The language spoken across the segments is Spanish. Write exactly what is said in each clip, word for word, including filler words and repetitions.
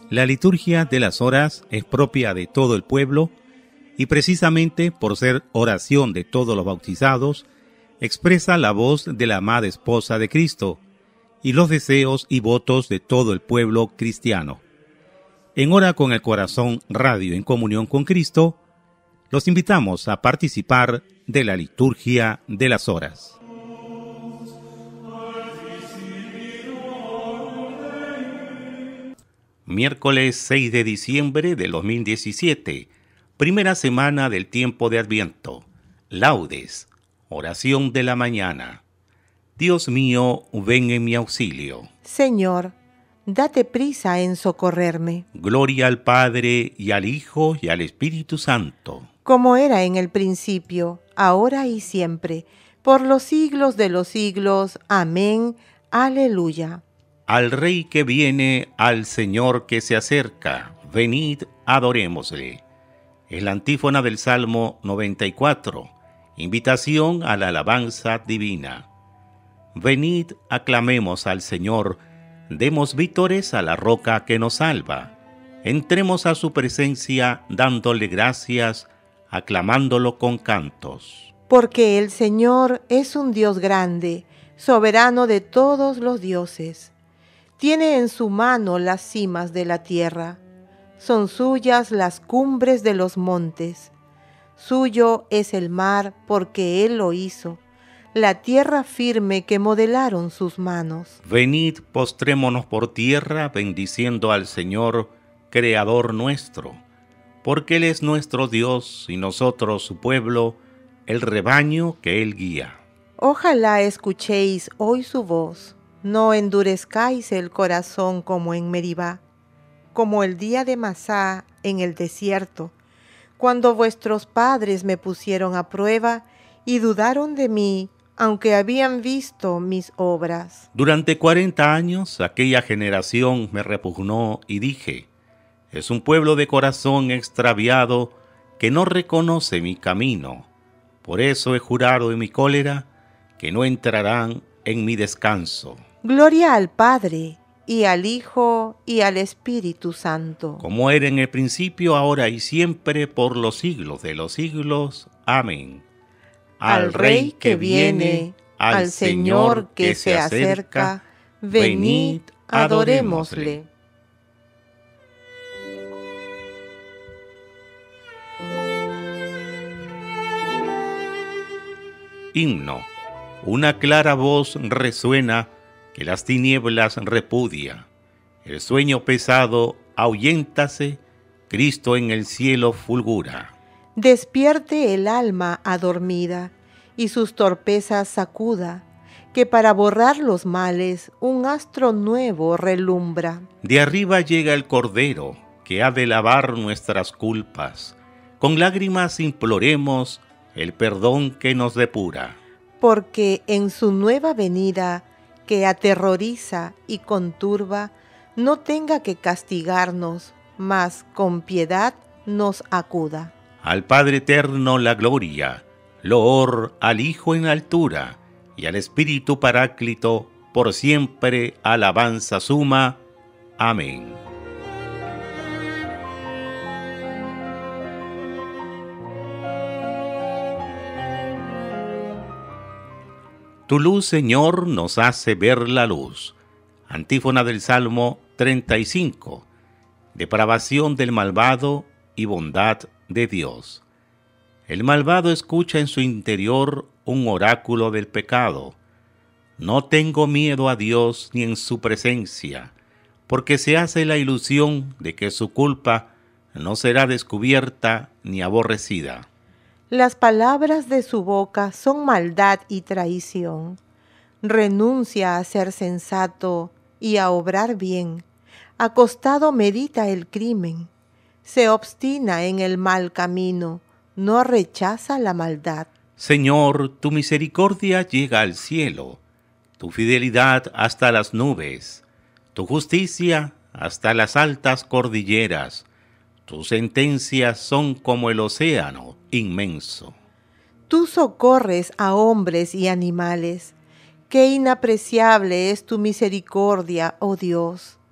La liturgia de las horas es propia de todo el pueblo y precisamente por ser oración de todos los bautizados, expresa la voz de la amada esposa de Cristo y los deseos y votos de todo el pueblo cristiano. En Hora con el Corazón Radio en comunión con Cristo, los invitamos a participar de la liturgia de las horas. Miércoles seis de diciembre de dos mil diecisiete, primera semana del tiempo de Adviento. Laudes, oración de la mañana. Dios mío, ven en mi auxilio. Señor, date prisa en socorrerme. Gloria al Padre, y al Hijo, y al Espíritu Santo. Como era en el principio, ahora y siempre, por los siglos de los siglos. Amén. Aleluya. Al Rey que viene, al Señor que se acerca, venid, adorémosle. Es la antífona del Salmo noventa y cuatro, invitación a la alabanza divina. Venid, aclamemos al Señor, demos vítores a la roca que nos salva. Entremos a su presencia dándole gracias, aclamándolo con cantos. Porque el Señor es un Dios grande, soberano de todos los dioses. Tiene en su mano las cimas de la tierra. Son suyas las cumbres de los montes. Suyo es el mar porque Él lo hizo, la tierra firme que modelaron sus manos. Venid, postrémonos por tierra, bendiciendo al Señor, Creador nuestro, porque Él es nuestro Dios y nosotros su pueblo, el rebaño que Él guía. Ojalá escuchéis hoy su voz. No endurezcáis el corazón como en Meribá, como el día de Masá en el desierto, cuando vuestros padres me pusieron a prueba y dudaron de mí, aunque habían visto mis obras. Durante cuarenta años aquella generación me repugnó y dije, es un pueblo de corazón extraviado que no reconoce mi camino. Por eso he jurado en mi cólera que no entrarán en mi descanso. Gloria al Padre, y al Hijo, y al Espíritu Santo. Como era en el principio, ahora y siempre, por los siglos de los siglos. Amén. Al Rey que viene, al Señor que se acerca, venid, adorémosle. Himno. Una clara voz resuena que las tinieblas repudia. El sueño pesado ahuyéntase, Cristo en el cielo fulgura. Despierte el alma adormida y sus torpezas sacuda, que para borrar los males un astro nuevo relumbra. De arriba llega el Cordero, que ha de lavar nuestras culpas. Con lágrimas imploremos el perdón que nos depura. Porque en su nueva venida, que aterroriza y conturba, no tenga que castigarnos, mas con piedad nos acuda. Al Padre eterno la gloria, loor al Hijo en altura, y al Espíritu Paráclito, por siempre alabanza suma. Amén. Tu luz, Señor, nos hace ver la luz. Antífona del Salmo treinta y cinco. Depravación del malvado y bondad de Dios. El malvado escucha en su interior un oráculo del pecado. No tengo miedo a Dios ni en su presencia, porque se hace la ilusión de que su culpa no será descubierta ni aborrecida. Las palabras de su boca son maldad y traición. Renuncia a ser sensato y a obrar bien. Acostado medita el crimen. Se obstina en el mal camino. No rechaza la maldad. Señor, tu misericordia llega al cielo, tu fidelidad hasta las nubes, tu justicia hasta las altas cordilleras. Tus sentencias son como el océano inmenso. Tú socorres a hombres y animales. Qué inapreciable es tu misericordia, oh Dios.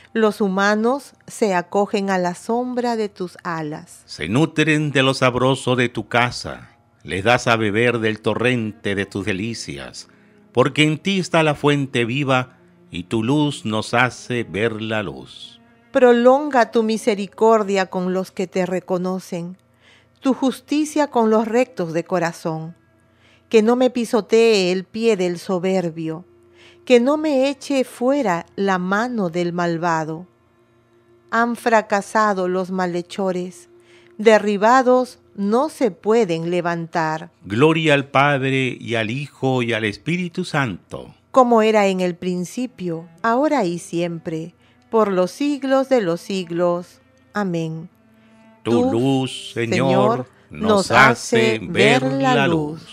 Los humanos se acogen a la sombra de tus alas. Se nutren de lo sabroso de tu casa, les das a beber del torrente de tus delicias, porque en ti está la fuente viva y tu luz nos hace ver la luz. Prolonga tu misericordia con los que te reconocen, tu justicia con los rectos de corazón. Que no me pisotee el pie del soberbio, que no me eche fuera la mano del malvado. Han fracasado los malhechores, derribados no se pueden levantar. Gloria al Padre y al Hijo y al Espíritu Santo. Como era en el principio, ahora y siempre, por los siglos de los siglos. Amén. Tu luz, Señor, nos hace ver la luz.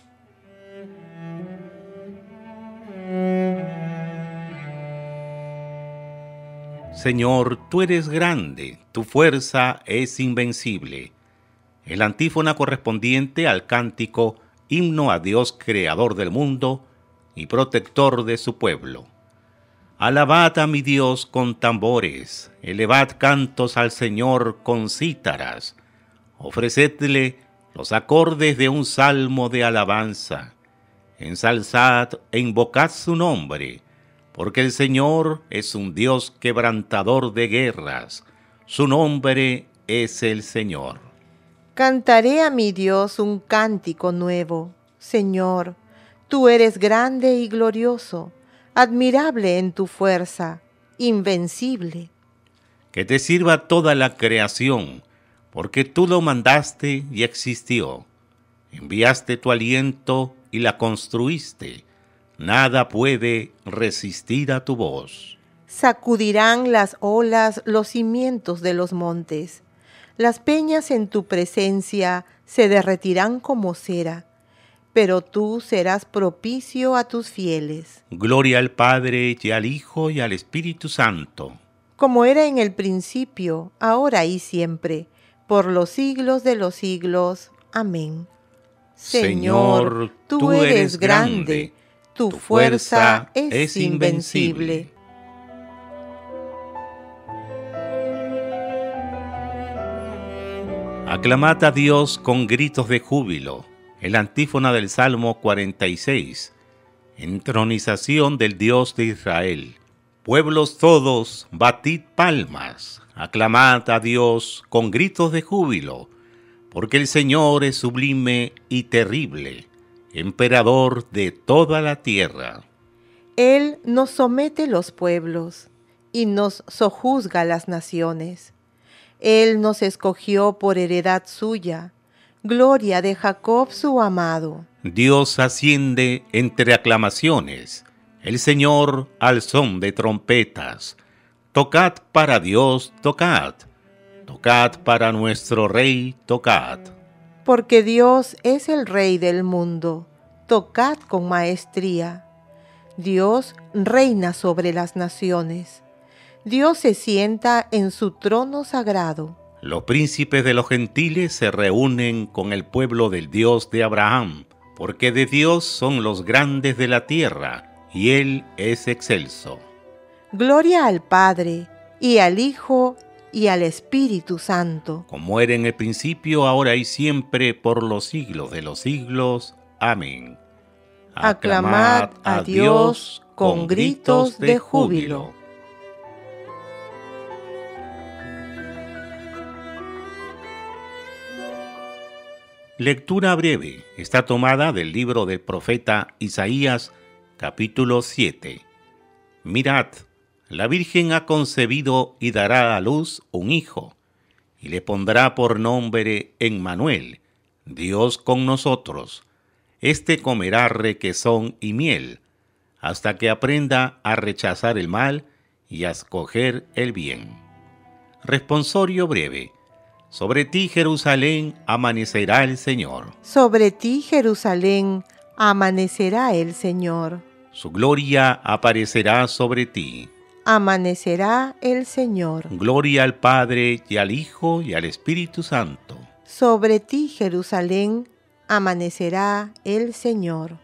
Señor, tú eres grande, tu fuerza es invencible. El antífona correspondiente al cántico Himno a Dios creador del mundo y protector de su pueblo. Alabad a mi Dios con tambores, elevad cantos al Señor con cítaras, ofrecedle los acordes de un salmo de alabanza, ensalzad e invocad su nombre, porque el Señor es un Dios quebrantador de guerras, su nombre es el Señor. Cantaré a mi Dios un cántico nuevo. Señor, tú eres grande y glorioso, admirable en tu fuerza, invencible. Que te sirva toda la creación, porque tú lo mandaste y existió. Enviaste tu aliento y la construiste. Nada puede resistir a tu voz. Sacudirán las olas los cimientos de los montes. Las peñas en tu presencia se derretirán como cera, pero tú serás propicio a tus fieles. Gloria al Padre y al Hijo y al Espíritu Santo. Como era en el principio, ahora y siempre, por los siglos de los siglos. Amén. Señor, tú eres grande, tu fuerza es invencible. Aclamad a Dios con gritos de júbilo. El antífona del Salmo cuarenta y seis. Entronización del Dios de Israel. Pueblos todos, batid palmas. Aclamad a Dios con gritos de júbilo, porque el Señor es sublime y terrible, emperador de toda la tierra. Él nos somete los pueblos y nos sojuzga las naciones. Él nos escogió por heredad suya, gloria de Jacob su amado. Dios asciende entre aclamaciones, el Señor al son de trompetas. Tocad para Dios, tocad, tocad para nuestro Rey, tocad. Porque Dios es el Rey del mundo, tocad con maestría. Dios reina sobre las naciones. Dios se sienta en su trono sagrado. Los príncipes de los gentiles se reúnen con el pueblo del Dios de Abraham, porque de Dios son los grandes de la tierra, y Él es excelso. Gloria al Padre, y al Hijo, y al Espíritu Santo. Como era en el principio, ahora y siempre, por los siglos de los siglos. Amén. Aclamad a Dios con gritos de júbilo. Lectura breve. Está tomada del libro del profeta Isaías, capítulo siete. Mirad, la Virgen ha concebido y dará a luz un hijo, y le pondrá por nombre Emmanuel, Dios con nosotros. Este comerá requesón y miel, hasta que aprenda a rechazar el mal y a escoger el bien. Responsorio breve. Sobre ti, Jerusalén, amanecerá el Señor. Sobre ti, Jerusalén, amanecerá el Señor. Su gloria aparecerá sobre ti. Amanecerá el Señor. Gloria al Padre, y al Hijo, y al Espíritu Santo. Sobre ti, Jerusalén, amanecerá el Señor.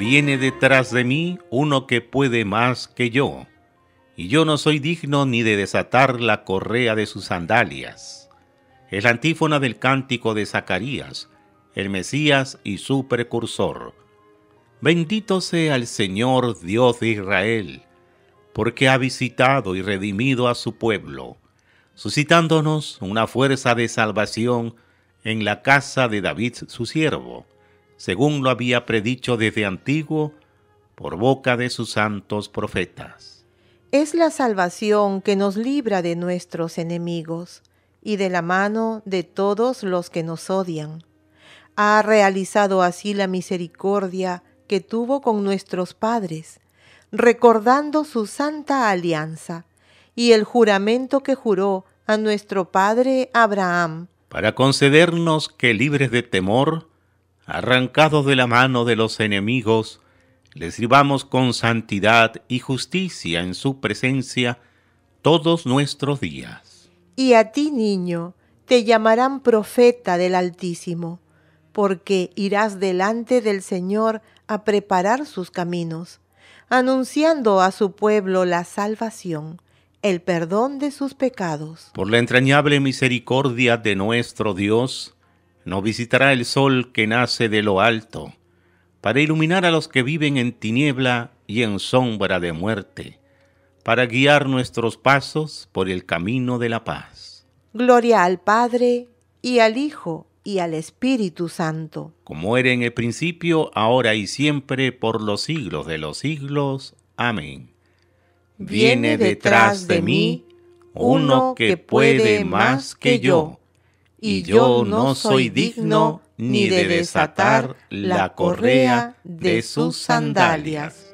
Viene detrás de mí uno que puede más que yo, y yo no soy digno ni de desatar la correa de sus sandalias. Es la antífona del cántico de Zacarías, el Mesías y su precursor. Bendito sea el Señor Dios de Israel, porque ha visitado y redimido a su pueblo, suscitándonos una fuerza de salvación en la casa de David su siervo, según lo había predicho desde antiguo por boca de sus santos profetas. Es la salvación que nos libra de nuestros enemigos y de la mano de todos los que nos odian. Ha realizado así la misericordia que tuvo con nuestros padres, recordando su santa alianza y el juramento que juró a nuestro padre Abraham, para concedernos que, libres de temor, arrancados de la mano de los enemigos, les sirvamos con santidad y justicia en su presencia todos nuestros días. Y a ti, niño, te llamarán profeta del Altísimo, porque irás delante del Señor a preparar sus caminos, anunciando a su pueblo la salvación, el perdón de sus pecados. Por la entrañable misericordia de nuestro Dios, nos visitará el sol que nace de lo alto, para iluminar a los que viven en tiniebla y en sombra de muerte, para guiar nuestros pasos por el camino de la paz. Gloria al Padre, y al Hijo, y al Espíritu Santo. Como era en el principio, ahora y siempre, por los siglos de los siglos. Amén. Viene detrás de mí uno que puede más que yo, y yo no soy digno ni de desatar la correa de sus sandalias.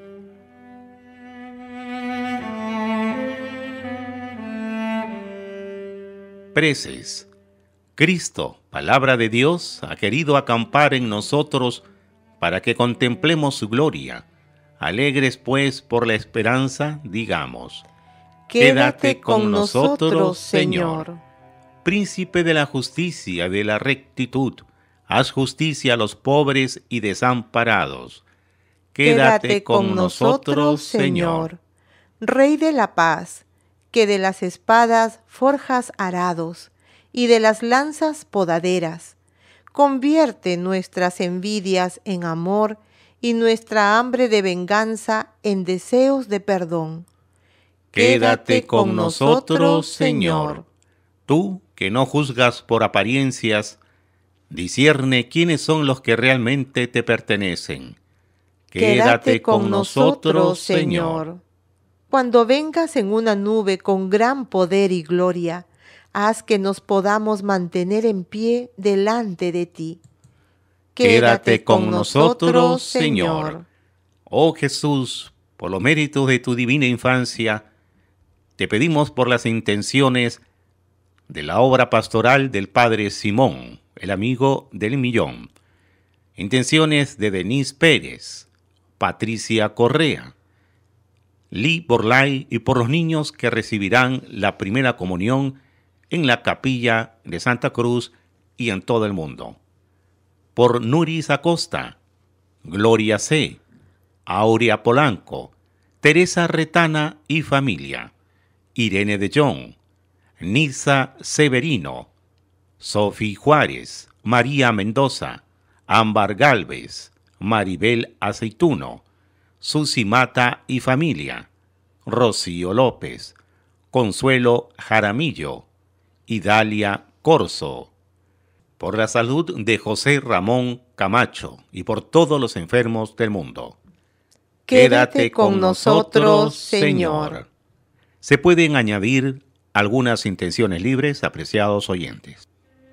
Preces. Cristo, palabra de Dios, ha querido acampar en nosotros para que contemplemos su gloria. Alegres, pues, por la esperanza, digamos: Quédate con nosotros, Señor. Príncipe de la justicia y de la rectitud, haz justicia a los pobres y desamparados. Quédate con nosotros, Señor. Rey de la paz, que de las espadas forjas arados y de las lanzas podaderas, convierte nuestras envidias en amor y nuestra hambre de venganza en deseos de perdón. Quédate con nosotros, Señor. Tú, que no juzgas por apariencias, discierne quiénes son los que realmente te pertenecen. Quédate con nosotros, Señor. Cuando vengas en una nube con gran poder y gloria, haz que nos podamos mantener en pie delante de ti. Quédate con nosotros, Señor. Oh Jesús, por los méritos de tu divina infancia, te pedimos por las intenciones de la obra pastoral del Padre Simón, el amigo del millón, intenciones de Denise Pérez, Patricia Correa, Lee Borlay, y por los niños que recibirán la primera comunión en la capilla de Santa Cruz y en todo el mundo. Por Nuris Acosta, Gloria C., Aurea Polanco, Teresa Retana y familia, Irene de Jong, Nisa Severino, Sofi Juárez, María Mendoza, Ámbar Galvez, Maribel Aceituno, Susi Mata y familia, Rocío López, Consuelo Jaramillo y Dalia Corso. Por la salud de José Ramón Camacho y por todos los enfermos del mundo. Quédate con nosotros, Señor. Se pueden añadir algunas intenciones libres, apreciados oyentes.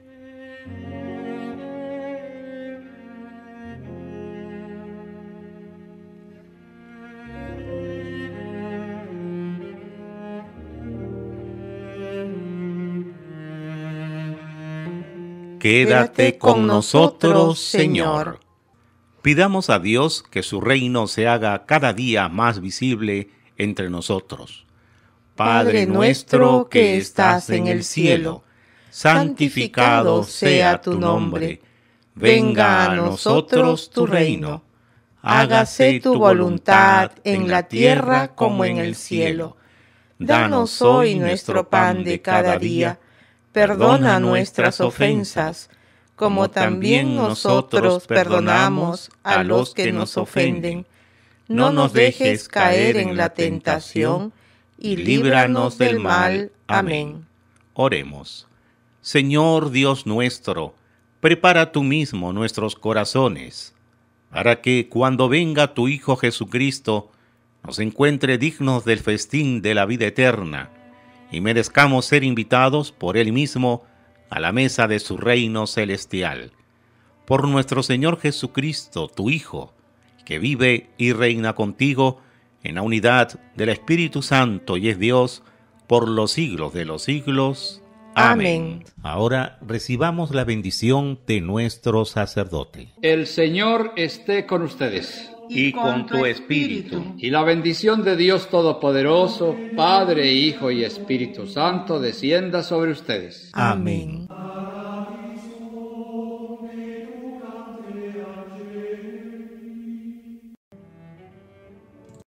Quédate con nosotros, Señor. Pidamos a Dios que su reino se haga cada día más visible entre nosotros. Padre nuestro que estás en el cielo, santificado sea tu nombre. Venga a nosotros tu reino. hágase tu voluntad en la tierra como en el cielo. Danos hoy nuestro pan de cada día. Perdona nuestras ofensas, como también nosotros perdonamos a los que nos ofenden. No nos dejes caer en la tentación, y líbranos del mal. Amén. Oremos. Señor Dios nuestro, prepara tú mismo nuestros corazones, para que cuando venga tu Hijo Jesucristo, nos encuentre dignos del festín de la vida eterna, y merezcamos ser invitados por Él mismo a la mesa de su reino celestial. Por nuestro Señor Jesucristo, tu Hijo, que vive y reina contigo en la unidad del Espíritu Santo y es Dios por los siglos de los siglos. Amén. Ahora recibamos la bendición de nuestro sacerdote. El Señor esté con ustedes. Y con tu espíritu. Y la bendición de Dios Todopoderoso, Padre, Hijo y Espíritu Santo, descienda sobre ustedes. Amén.